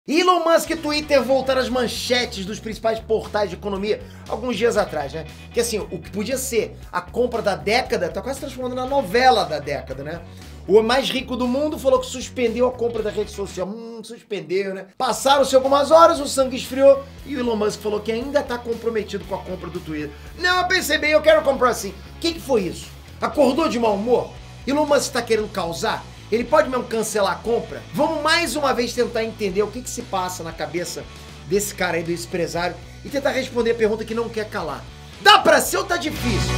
Elon Musk e Twitter voltaram às manchetes dos principais portais de economia alguns dias atrás, né? Que assim, o que podia ser a compra da década, tá quase transformando na novela da década, né? O mais rico do mundo falou que suspendeu a compra da rede social. Suspendeu, né? Passaram-se algumas horas, o sangue esfriou e o Elon Musk falou que ainda tá comprometido com a compra do Twitter. Não, eu pensei bem, eu quero comprar assim. O que foi isso? Acordou de mau humor? Elon Musk tá querendo causar? Ele pode mesmo cancelar a compra? Vamos mais uma vez tentar entender o que se passa na cabeça desse cara aí, desse empresário, e tentar responder a pergunta que não quer calar. Dá pra ser ou tá difícil?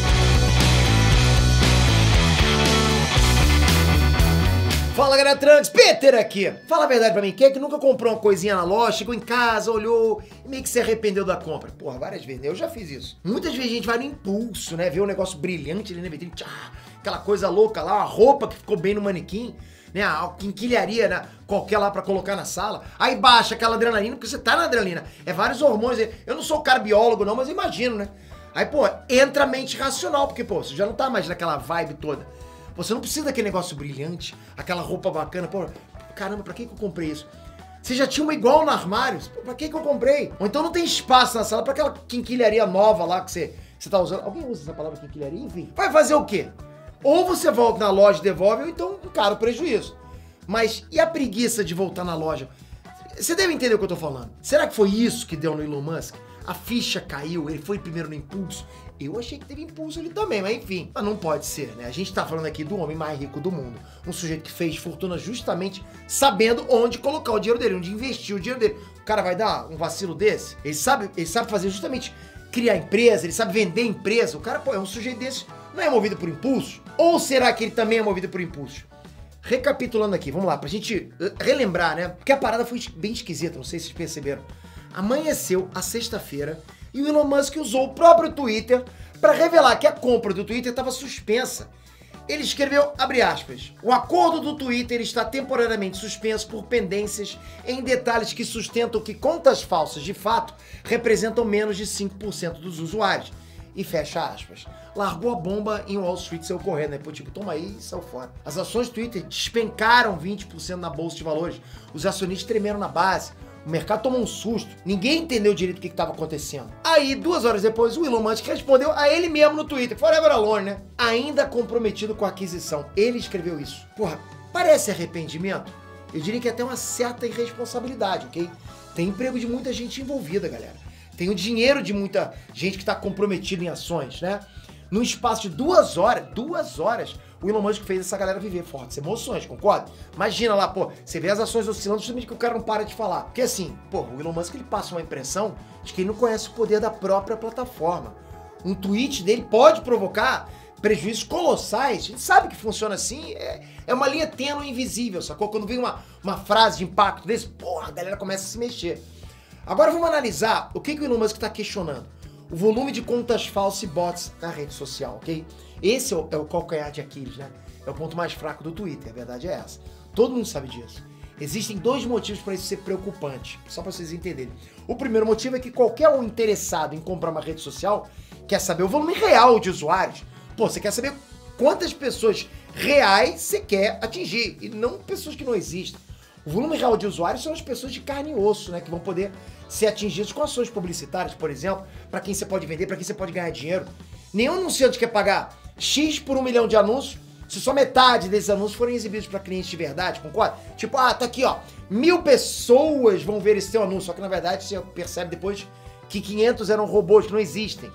Fala, galera Trunks, Peter aqui. Fala a verdade pra mim, quem é que nunca comprou uma coisinha na loja, chegou em casa, olhou e meio que se arrependeu da compra? Porra, várias vezes, né? Eu já fiz isso. Muitas vezes a gente vai no impulso, né? Vê um negócio brilhante ali na vitrine, aquela coisa louca lá, uma roupa que ficou bem no manequim, né? A quinquilharia, né? Qualquer lá pra colocar na sala. Aí baixa aquela adrenalina, porque você tá na adrenalina. É vários hormônios. Eu não sou cara biólogo não, mas imagino, né? Aí, pô, entra a mente racional, porque, pô, você já não tá mais naquela vibe toda. Você não precisa daquele negócio brilhante, aquela roupa bacana. Pô, caramba, pra que eu comprei isso? Você já tinha uma igual no armário? Pô, pra que eu comprei? Ou então não tem espaço na sala pra aquela quinquilharia nova lá que você tá usando. Alguém usa essa palavra quinquilharia? Enfim. Vai fazer o quê? Ou você volta na loja e devolve, ou então encara o prejuízo. Mas e a preguiça de voltar na loja? Você deve entender o que eu tô falando. Será que foi isso que deu no Elon Musk? A ficha caiu, ele foi primeiro no impulso. Eu achei que teve impulso ali também, mas enfim. Mas não pode ser, né? A gente tá falando aqui do homem mais rico do mundo. Um sujeito que fez fortuna justamente sabendo onde colocar o dinheiro dele, onde investir o dinheiro dele. O cara vai dar um vacilo desse? Ele sabe fazer justamente criar empresa, ele sabe vender empresa. O cara, pô, é um sujeito desse, não é movido por impulso? Ou será que ele também é movido por impulso? Recapitulando aqui, vamos lá, pra gente relembrar, né? Porque a parada foi bem esquisita, não sei se vocês perceberam. Amanheceu a sexta-feira e o Elon Musk usou o próprio Twitter para revelar que a compra do Twitter estava suspensa. Ele escreveu, abre aspas, o acordo do Twitter está temporariamente suspenso por pendências em detalhes que sustentam que contas falsas de fato representam menos de 5% dos usuários. E fecha aspas. Largou a bomba em Wall Street, saiu correndo, né? Pô, tipo, toma aí e saiu fora. As ações do Twitter despencaram 20% na bolsa de valores. Os acionistas tremeram na base. O mercado tomou um susto. Ninguém entendeu direito o que estava acontecendo. Aí, 2 horas depois, o Elon Musk respondeu a ele mesmo no Twitter. Forever alone, né? Ainda comprometido com a aquisição. Ele escreveu isso. Porra, parece arrependimento? Eu diria que é até uma certa irresponsabilidade, ok? Tem emprego de muita gente envolvida, galera. Tem o dinheiro de muita gente que está comprometida em ações, né? Num espaço de 2 horas, o Elon Musk fez essa galera viver fortes emoções, concorda? Imagina lá, pô, você vê as ações oscilando justamente que o cara não para de falar. Porque assim, pô, o Elon Musk ele passa uma impressão de que ele não conhece o poder da própria plataforma. Um tweet dele pode provocar prejuízos colossais. A gente sabe que funciona assim, é uma linha tênue invisível, sacou? Quando vem uma frase de impacto desse, porra, a galera começa a se mexer. Agora vamos analisar o que o Elon Musk está questionando. O volume de contas falsas e bots na rede social, ok? Esse é o calcanhar de Aquiles, né? É o ponto mais fraco do Twitter, a verdade é essa. Todo mundo sabe disso. Existem 2 motivos para isso ser preocupante, só para vocês entenderem. O primeiro motivo é que qualquer um interessado em comprar uma rede social quer saber o volume real de usuários. Pô, você quer saber quantas pessoas reais você quer atingir, e não pessoas que não existem. O volume real de usuários são as pessoas de carne e osso, né? Que vão poder ser atingidos com ações publicitárias, por exemplo, para quem você pode vender, para quem você pode ganhar dinheiro. Nenhum anunciante quer pagar X por 1 milhão de anúncios se só metade desses anúncios forem exibidos para clientes de verdade, concorda? Tipo, tá aqui, ó, 1000 pessoas vão ver esse seu anúncio, só que na verdade você percebe depois que 500 eram robôs que não existem.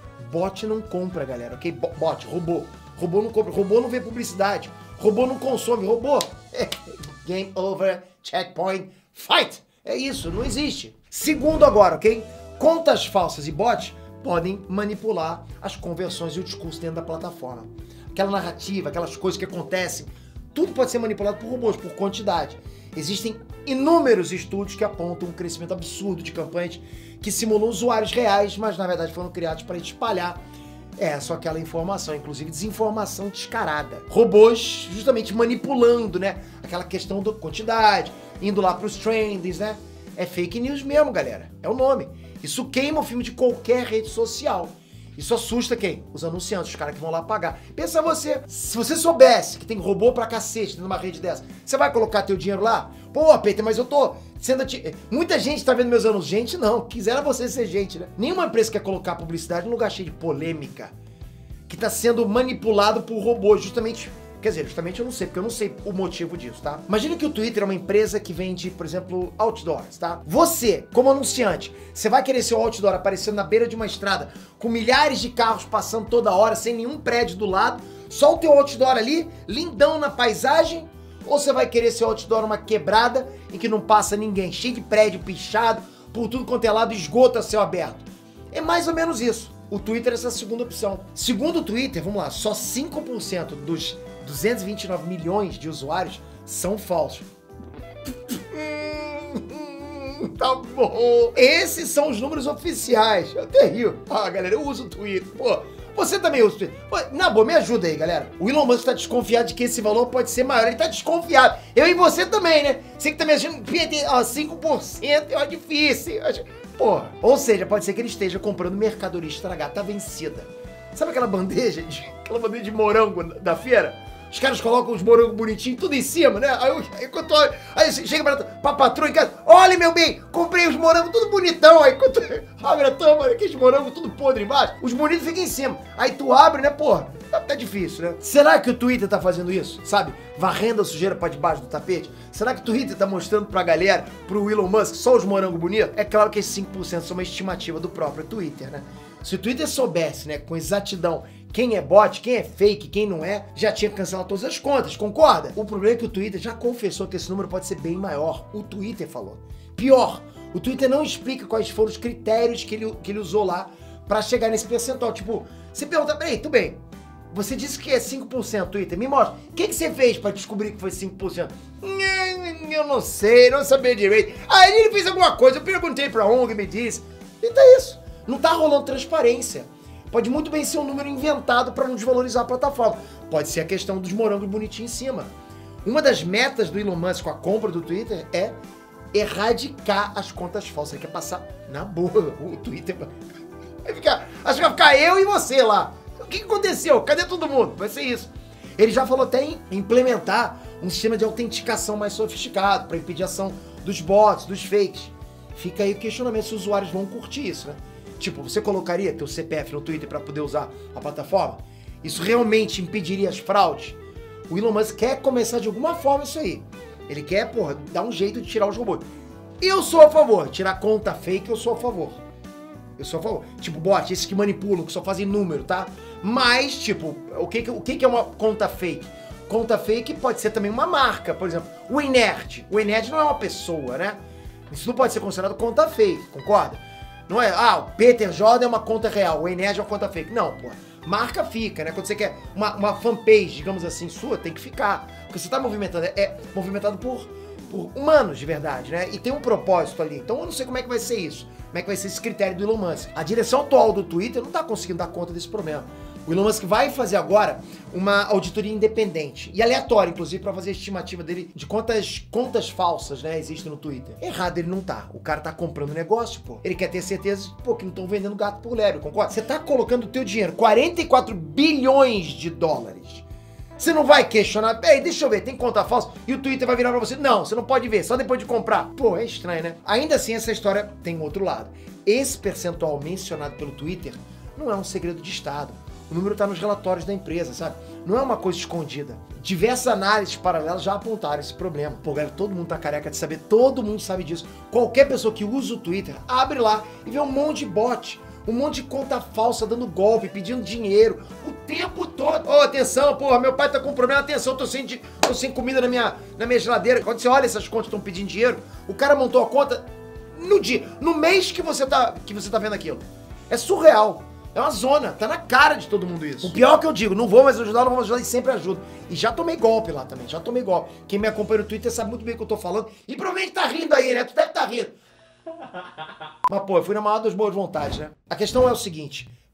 Bot não compra, galera, ok? Bot, robô. Robô não compra, robô não vê publicidade, robô não consome, robô. Game over, checkpoint, fight. É isso, não existe. Segundo agora, ok? Contas falsas e bots podem manipular as conversões e o discurso dentro da plataforma. Aquela narrativa, aquelas coisas que acontecem, tudo pode ser manipulado por robôs, por quantidade. Existem inúmeros estudos que apontam um crescimento absurdo de campanhas que simulam usuários reais, mas na verdade foram criados para espalhar só aquela informação, inclusive desinformação descarada. Robôs justamente manipulando, né? Aquela questão da quantidade, indo lá para os trends, né? É fake news mesmo, galera. É o nome. Isso queima o filme de qualquer rede social. Isso assusta quem? Os anunciantes, os caras que vão lá pagar. Pensa você, se você soubesse que tem robô pra cacete numa rede dessa, você vai colocar teu dinheiro lá? Pô, Peter, mas eu tô sendo... Muita gente tá vendo meus anúncios. Gente, não. Quisera você ser gente, né? Nenhuma empresa quer colocar publicidade num lugar cheio de polêmica, que tá sendo manipulado por robôs, justamente... Quer dizer, justamente eu não sei, porque eu não sei o motivo disso, tá? Imagina que o Twitter é uma empresa que vende, por exemplo, outdoors, tá? Você, como anunciante, você vai querer seu outdoor aparecendo na beira de uma estrada, com milhares de carros passando toda hora, sem nenhum prédio do lado, só o teu outdoor ali, lindão na paisagem, ou você vai querer seu outdoor numa quebrada em que não passa ninguém, cheio de prédio pichado, por tudo quanto é lado, esgoto a céu aberto? É mais ou menos isso. O Twitter é essa segunda opção. Segundo o Twitter, vamos lá, só 5% dos 229 milhões de usuários são falsos. Tá bom. Esses são os números oficiais. Eu até rio. Ah, galera, eu uso o Twitter. Pô, você também usa o Twitter. Pô, na boa, me ajuda aí, galera. O Elon Musk tá desconfiado de que esse valor pode ser maior. Ele tá desconfiado. Eu e você também, né? Você que tá me achando, 5% é difícil. Porra. Ou seja, pode ser que ele esteja comprando mercadoria estragada, tá vencida. Sabe aquela bandeja de morango da feira? Os caras colocam os morangos bonitinhos, tudo em cima, né? Aí chega pra patroa em casa, olha, meu bem, comprei os morangos tudo bonitão. Aí quando abre a tampa, aqueles morangos tudo podre embaixo, os bonitos ficam em cima. Aí tu abre, né, porra? Tá difícil, né? Será que o Twitter tá fazendo isso? Sabe? Varrendo a sujeira pra debaixo do tapete? Será que o Twitter tá mostrando pra galera, pro Elon Musk, só os morangos bonitos? É claro que esses 5% são uma estimativa do próprio Twitter, né? Se o Twitter soubesse, né, com exatidão, quem é bot, quem é fake, quem não é, já tinha cancelado todas as contas, concorda? O problema é que o Twitter já confessou que esse número pode ser bem maior. O Twitter falou. Pior, o Twitter não explica quais foram os critérios que ele usou lá pra chegar nesse percentual. Tipo, você pergunta, peraí, tudo bem, você disse que é 5%, Twitter, me mostra. O que você fez pra descobrir que foi 5%? Eu não sei, não sabia direito. Aí ele fez alguma coisa, eu perguntei pra ONG, me disse. E tá isso. Não tá rolando transparência. Pode muito bem ser um número inventado para não desvalorizar a plataforma. Pode ser a questão dos morangos bonitinhos em cima. Uma das metas do Elon Musk com a compra do Twitter é erradicar as contas falsas. Ele quer passar na boa o Twitter. Acho que vai ficar eu e você lá. O que aconteceu? Cadê todo mundo? Vai ser isso. Ele já falou até em implementar um sistema de autenticação mais sofisticado para impedir a ação dos bots, dos fakes. Fica aí o questionamento se os usuários vão curtir isso, né? Tipo, você colocaria teu CPF no Twitter para poder usar a plataforma? Isso realmente impediria as fraudes? O Elon Musk quer começar de alguma forma isso aí. Ele quer, porra, dar um jeito de tirar os robôs. Eu sou a favor. Tirar conta fake, eu sou a favor. Eu sou a favor. Tipo, bot, esses que manipulam, que só fazem número, tá? Mas, tipo, o que é uma conta fake? Conta fake pode ser também uma marca. Por exemplo, o Inerd. O Inerd não é uma pessoa, né? Isso não pode ser considerado conta fake, concorda? Não é, o Peter Jordan é uma conta real, o Enerd é uma conta fake. Não, pô. Marca fica, né? Quando você quer uma fanpage, digamos assim, sua, tem que ficar. Porque você tá movimentando, é movimentado por humanos de verdade, né? E tem um propósito ali. Então eu não sei como é que vai ser isso. Como é que vai ser esse critério do Elon Musk. A direção atual do Twitter não tá conseguindo dar conta desse problema. O Elon Musk vai fazer agora uma auditoria independente e aleatória, inclusive, para fazer a estimativa dele de quantas contas falsas, né, existem no Twitter. Errado ele não tá. O cara tá comprando negócio, pô. Ele quer ter certeza, pô, que não estão vendendo gato por lebre, concorda? Você tá colocando o teu dinheiro, 44 bilhões de dólares. Você não vai questionar, ei, deixa eu ver, tem conta falsa? E o Twitter vai virar pra você, não, você não pode ver, só depois de comprar. Pô, é estranho, né? Ainda assim, essa história tem um outro lado. Esse percentual mencionado pelo Twitter não é um segredo de Estado. O número tá nos relatórios da empresa, sabe? Não é uma coisa escondida. Diversas análises paralelas já apontaram esse problema. Pô, galera, todo mundo tá careca de saber, todo mundo sabe disso. Qualquer pessoa que usa o Twitter, abre lá e vê um monte de bot, um monte de conta falsa dando golpe, pedindo dinheiro, o tempo todo. Ô, atenção, porra, meu pai tá com problema, atenção, tô sem comida na minha geladeira. Quando você olha essas contas que estão pedindo dinheiro, o cara montou a conta no mês que você tá vendo aquilo. É surreal. É uma zona, tá na cara de todo mundo isso. O pior que eu digo, não vou mais ajudar, não vou mais ajudar e sempre ajudo. E já tomei golpe lá também, já tomei golpe. Quem me acompanha no Twitter sabe muito bem o que eu tô falando. E provavelmente tá rindo aí, né? Tu deve tá rindo. Mas, pô, eu fui na maior das boas vontades, né? A questão é o seguinte,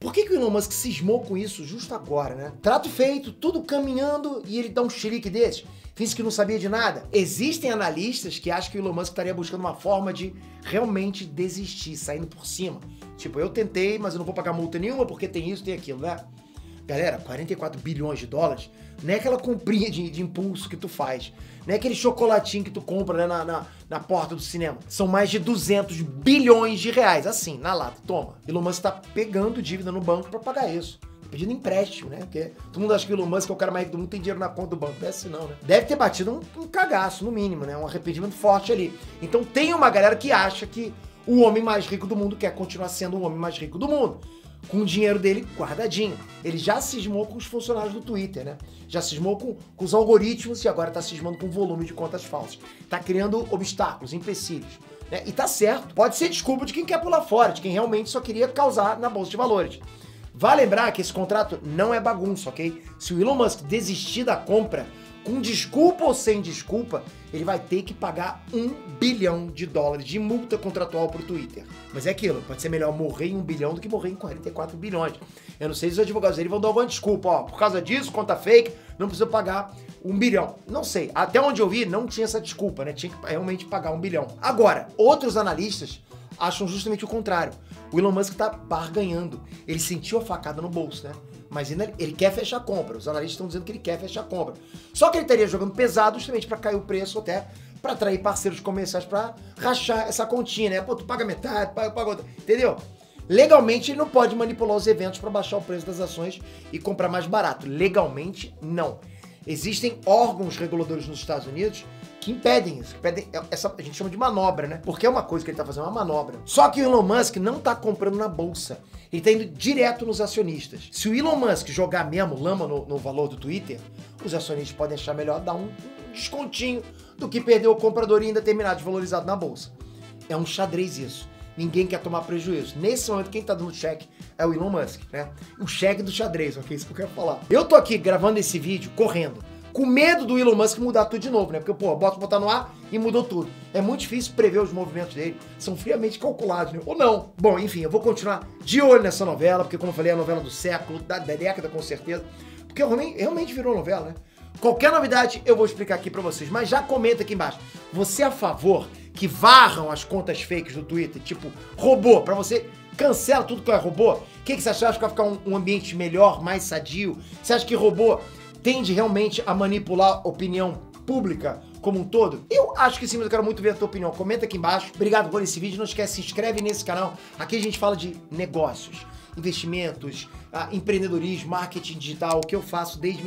Por que o Elon Musk cismou com isso justo agora, né? Trato feito, tudo caminhando e ele dá um chilique desse. Finge que não sabia de nada. Existem analistas que acham que o Elon Musk estaria buscando uma forma de realmente desistir, saindo por cima. Tipo, eu tentei, mas eu não vou pagar multa nenhuma porque tem isso, tem aquilo, né? Galera, 44 bilhões de dólares não é aquela comprinha de impulso que tu faz. Não é aquele chocolatinho que tu compra, né, na porta do cinema. São mais de 200 bilhões de reais. Assim, na lata. Toma. Elon Musk tá pegando dívida no banco pra pagar isso. Pedindo empréstimo, né? Porque todo mundo acha que o Elon Musk é o cara mais rico do mundo, tem dinheiro na conta do banco. Não é assim não, né? Deve ter batido um cagaço, no mínimo, né? Um arrependimento forte ali. Então tem uma galera que acha que o homem mais rico do mundo quer continuar sendo o homem mais rico do mundo. Com o dinheiro dele guardadinho. Ele já cismou com os funcionários do Twitter, né? Já cismou com os algoritmos e agora tá cismando com o volume de contas falsas. Tá criando obstáculos, empecilhos. Né? E tá certo. Pode ser desculpa de quem quer pular fora, de quem realmente só queria causar na Bolsa de Valores. Vale lembrar que esse contrato não é bagunça, ok? Se o Elon Musk desistir da compra, com desculpa ou sem desculpa, ele vai ter que pagar $1 bilhão de multa contratual pro Twitter. Mas é aquilo, pode ser melhor morrer em 1 bilhão do que morrer em 44 bilhões. Eu não sei se os advogados dele vão dar alguma desculpa, ó, por causa disso, conta fake, não precisa pagar 1 bilhão. Não sei, até onde eu vi, não tinha essa desculpa, né? Tinha que realmente pagar 1 bilhão. Agora, outros analistas acham justamente o contrário. O Elon Musk tá barganhando. Ele sentiu a facada no bolso, né? Mas ainda ele quer fechar a compra. Os analistas estão dizendo que ele quer fechar a compra. Só que ele estaria jogando pesado justamente para cair o preço até para atrair parceiros comerciais para rachar essa continha, né? Pô, tu paga metade, paga outra. Entendeu? Legalmente ele não pode manipular os eventos para baixar o preço das ações e comprar mais barato. Legalmente, não. Existem órgãos reguladores nos Estados Unidos que impedem isso, essa a gente chama de manobra, né? Porque é uma coisa que ele tá fazendo, uma manobra. Só que o Elon Musk não tá comprando na bolsa, ele tá indo direto nos acionistas. Se o Elon Musk jogar mesmo lama no valor do Twitter, os acionistas podem achar melhor dar um descontinho do que perder o comprador e ainda terminar desvalorizado na bolsa. É um xadrez isso. Ninguém quer tomar prejuízo. Nesse momento, quem tá dando cheque é o Elon Musk, né? O cheque do xadrez, ok? Isso que eu quero falar. Eu tô aqui gravando esse vídeo correndo, com medo do Elon Musk mudar tudo de novo, né? Porque, pô, botar no ar e mudou tudo. É muito difícil prever os movimentos dele. São friamente calculados, né? Ou não. Bom, enfim, eu vou continuar de olho nessa novela, porque, como eu falei, é a novela do século, da década, com certeza. Porque realmente virou novela, né? Qualquer novidade eu vou explicar aqui pra vocês. Mas já comenta aqui embaixo. Você é a favor que varram as contas fakes do Twitter? Tipo, robô, pra você... Cancela tudo que é robô? O que você acha que vai ficar um ambiente melhor, mais sadio? Você acha que robô tende realmente a manipular a opinião pública como um todo? Eu acho que sim, mas eu quero muito ver a tua opinião. Comenta aqui embaixo. Obrigado por esse vídeo. Não esquece, se inscreve nesse canal. Aqui a gente fala de negócios, investimentos, empreendedorismo, marketing digital, o que eu faço desde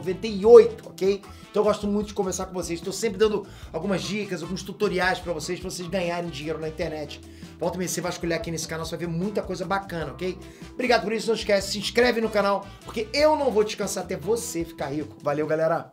1998, ok? Então eu gosto muito de conversar com vocês. Estou sempre dando algumas dicas, alguns tutoriais para vocês ganharem dinheiro na internet. Volta e meia, você vai escolher aqui nesse canal, você vai ver muita coisa bacana, ok? Obrigado por isso, não esquece, se inscreve no canal, porque eu não vou descansar até você ficar rico. Valeu, galera!